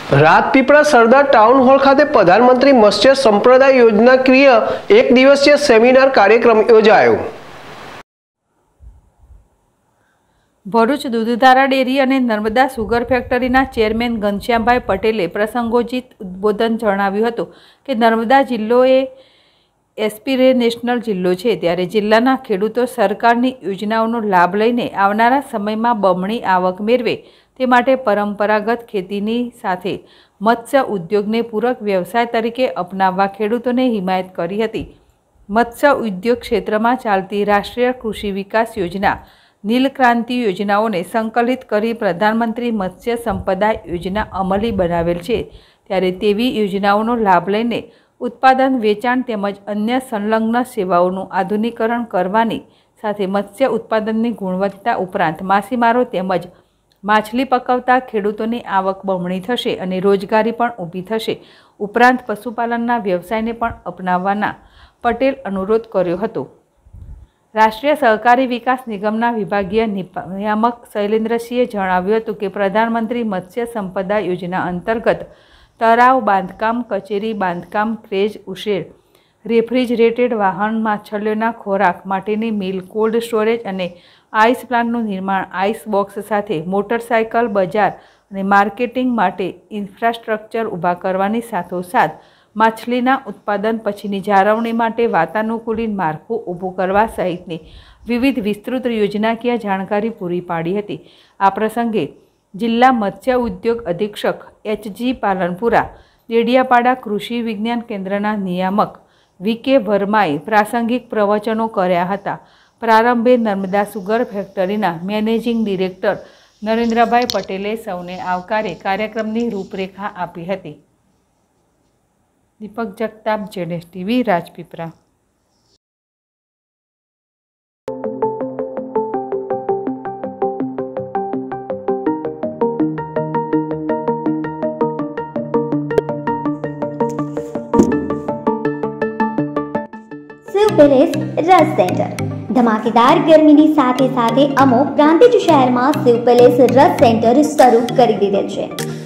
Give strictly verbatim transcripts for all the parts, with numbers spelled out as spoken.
રાજપીપળા સરદાર town hall ખાતે પ્રધાનમંત્રી મત્સ્ય સંપદા યોજનાકીય એક દિવસીય સેમિનાર કાર્યક્રમ યોજાયો। ભરૂચ દૂધધારા ડેરી અને નર્મદા સુગર ફેક્ટરીના ચેરમેન ઘનશ્યામભાઈ પટેલે પ્રસંગોચિત ઉદ્બોધન જણાવ્યું હતું કે નર્મદા જિલ્લો એ એસ્પિરેશનલ જિલ્લો છે, ત્યારે જિલ્લાના ખેડૂતો સરકારની યોજનાઓનો લાભ લઈને આવનારા સમયમાં બમણી આવક મેળવે તે માટે પરંપરાગત ખેતીની સાથે મત્સ્ય ઉદ્યોગને પૂરક વ્યવસાય તરીકે અપનાવવા ખેડૂતોને હિમાયત કરી હતી। મત્સ્ય ઉદ્યોગ ક્ષેત્રમાં ચાલતી રાષ્ટ્રીય કૃષિ વિકાસ યોજના નીલક્રાંતિ યોજનાઓને સંકલિત કરી પ્રધાનમંત્રી મત્સ્ય સંપદા યોજના અમલી બનાવેલ છે, ત્યારે તેવી યોજનાઓનો લાભ લઈને ઉત્પાદન વેચાણ તેમજ અન્ય સંલગ્ન સેવાઓનું આધુનિકરણ કરવાની સાથે મત્સ્ય ઉત્પાદનની ગુણવત્તા ઉપરાંત માછીમારો તેમજ માછલી પકવતા ખેડૂતોની આવક બમણી થશે અને રોજગારી પણ ઊભી થશે। ઉપરાંત પશુપાલનના વ્યવસાયને પણ અપનાવવાના પટેલ અનુરોધ કર્યો હતો। રાષ્ટ્રીય સહકારી વિકાસ નિગમના વિભાગીય નિયામક શૈલેન્દ્રસિંહે જણાવ્યું હતું કે પ્રધાનમંત્રી મત્સ્ય સંપદા યોજના અંતર્ગત તળાવ બાંધકામ, કચેરી બાંધકામ, ક્રેજ ઉછેર, રેફ્રિજરેટેડ વાહન, માછલીઓના ખોરાક માટેની મિલ, કોલ્ડ સ્ટોરેજ અને આઈસ પ્લાન્ટનું નિર્માણ, આઈસ બોક્સ સાથે મોટરસાયકલ બજાર અને માર્કેટિંગ માટે ઇન્ફ્રાસ્ટ્રક્ચર ઊભા કરવાની સાથોસાથ માછલીના ઉત્પાદન પછીની જાળવણી માટે વાતાનુકૂલિત માળખું ઊભું કરવા સહિતની વિવિધ વિસ્તૃત યોજનાકીય જાણકારી પૂરી પાડી હતી। આ પ્રસંગે જિલ્લા મત્સ્ય ઉદ્યોગ અધિક્ષક એચજી પાલનપુરા, ડેડિયાપાડા કૃષિ વિજ્ઞાન કેન્દ્રના નિયામક વી કે વર્માએ પ્રાસંગિક પ્રવચનો કર્યા હતા। પ્રારંભે નર્મદા સુગર ફેક્ટરીના મેનેજિંગ ડિરેક્ટર નરેન્દ્રભાઈ પટેલે સૌને આવકારે કાર્યક્રમની રૂપરેખા આપી હતી। દીપક જગતાપ, જેડેશ ટીવી, રાજપીપળા। શિવ પેલેસ રસ સેન્ટર ધમાકેદાર ગરમીની સાથે સાથે અમો પ્રાંતિજ શહેરમાં શિવ પેલેસ રસ સેન્ટર શરૂ કરી દીધેલ છે।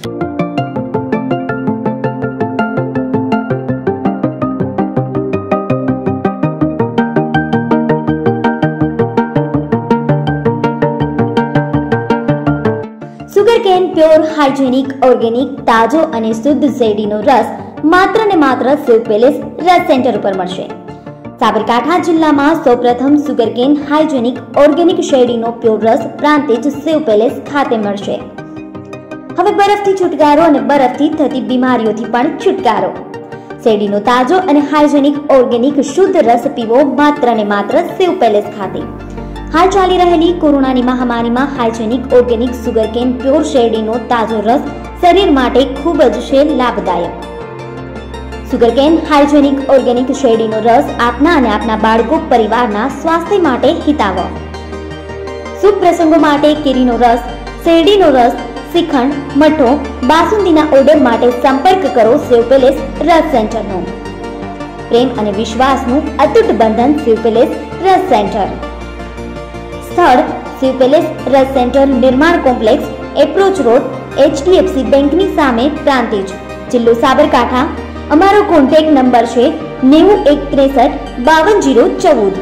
સુગરકેન પ્યોર હાઇજેનિક ઓર્ગેનિક તાજો અને શુદ્ધ શેરડીનો રસ માત્ર ને માત્ર શિવ પેલેસ રસ સેન્ટર ઉપર મળશે। સાબરકાંઠા જિલ્લામાં સૌપ્રથમ સુગરકેન હાઇજેનિક ઓર્ગેનિક શેરડીનો પ્યોર રસ પ્રાંતિજ શિવ પેલેસ ખાતે મળશે। હવે બરફથી છુટકારો અને બરફથી થતી બીમારીઓથી પણ છુટકારો। શેરડીનો તાજો અને હાઇજેનિક ઓર્ગેનિક શુદ્ધ રસ પીવો માત્ર ને માત્ર શિવ પેલેસ ખાતે। હાલ ચાલી રહેલી કોરોનાની મહામારીમાં હાઇજેનિક ઓર્ગેનિક સુગરકેન પ્યોર શેરડીનો તાજો રસ શરીર માટે ખૂબ જ છે લાભદાયક। સુગરકેન હાઇજેનિક ઓર્ગેનિક શેરડીનો રસ આપના અને આપના બાળકો પરિવારના સ્વાસ્થ્ય માટે હિતાવહ। શુભ પ્રસંગો માટે કેરીનો રસ, શેરડીનો રસ, શ્રીખંડ, મઠો, બાસુંદીના ઓર્ડર માટે સંપર્ક કરો શિવ પેલેસ રસ સેન્ટરનો। પ્રેમ અને વિશ્વાસનું અતૂટ બંધન શિવ પેલેસ રસ સેન્ટર। સ્થળ શિવ પેલેસ રસ સેન્ટર, નિર્માણ કોમ્પ્લેક્સ, એપ્રોચ રોડ, એચડીએફસી બેંકની સામે, પ્રાંતિજ, જિલ્લો સાબરકાંઠા। અમારો કોન્ટેક્ટ નંબર છે નેવું એક ત્રેસઠ બાવન જીરો ચૌદ।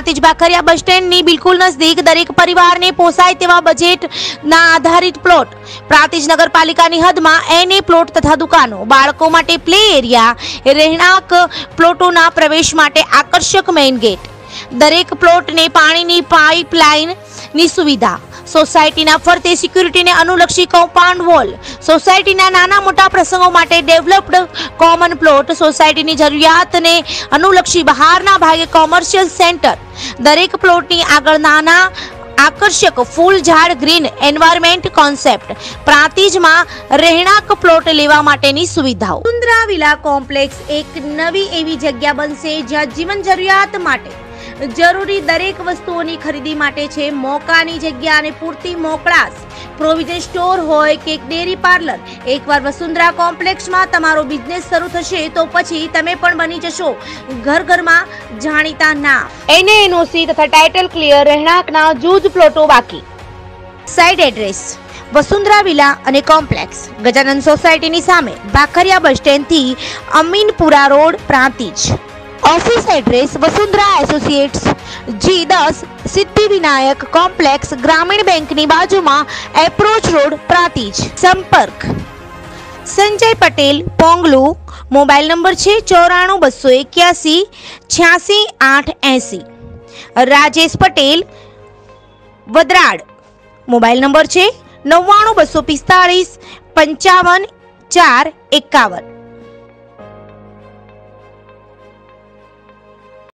પ્રાંતિજ બાખરિયા બસ સ્ટેન્ડની બિલકુલ નજદીક દરેક પરિવારને પોસાય તેવા બજેટના આધારિત પ્લોટ, પ્રાંતિજ નગરપાલિકાની હદમાં એને પ્લોટ તથા દુકાનો, બાળકો માટે પ્લે એરિયા, રહેણાંક પ્લોટોના પ્રવેશ માટે આકર્ષક મેઇન ગેટ, દરેક પ્લોટને પાણીની પાઇપલાઇનની સુવિધા, સોસાયટીના ફરતે સિક્યુરિટીને અનુલક્ષી કમ્પાઉન્ડ વોલ, સોસાયટીના નાના મોટા પ્રસંગો માટે ડેવલપ્ડ કોમન પ્લોટ, સોસાયટીની જરૂરિયાતને અનુલક્ષી બહારના ભાગે કોમર્શિયલ સેન્ટર, દરેક પ્લોટની આગળ નાના આકર્ષક ફૂલ ઝાડ ગ્રીન એન્વાયરમેન્ટ કોન્સેપ્ટ, પ્રાંતિજમાં રહેણાંક પ્લોટ લેવા માટેની સુવિધાઓ. વસુંધરા વિલા કોમ્પ્લેક્સ એક નવી એવી જગ્યા બનશે જ્યાં જીવન જરૂરિયાત માટે જરૂરી દરેક વસ્તુઓની ખરીદી માટે છે મોકાની જગ્યા અને પૂરતી મોકળાશ. પ્રોવિઝન સ્ટોર હોય કે ડેરી પાર્લર, એકવાર વસુંધરા કોમ્પ્લેક્સમાં તમારો બિઝનેસ શરૂ થશે તો પછી તમે પણ બની જશો ઘર ઘરમાં જાણીતા નામ. એને એનઓસી તથા ટાઇટલ ક્લિયર રહેણાંકના જૂજ પ્લોટો બાકી. સાઇડ એડ્રેસ વસુંધરા વિલા અને કોમ્પ્લેક્સ, ગજાનંદ સોસાયટીની સામે, ભાખરિયા બસ સ્ટેન્ડથી Aminpura road, Prantij. Office address Vasundhara associates, G દસ, સિદ્ધિવિનાયક કોમ્પ્લેક્સ, ગ્રામીણ બેંકની બાજુમાં, એપ્રોચ રોડ, પ્રાંતિજ. સંપર્ક સંજય પટેલ, પોંગલુ. મોબાઈલ નંબર છે ચોરાણું બસો એક્યાસી છ્યાસી આઠ એસી. રાજેશ પટેલ, વદરાડ. મોબાઈલ નંબર છે નવ્વાણું બસો પિસ્તાળીસ પંચાવન ચાર એકાવન.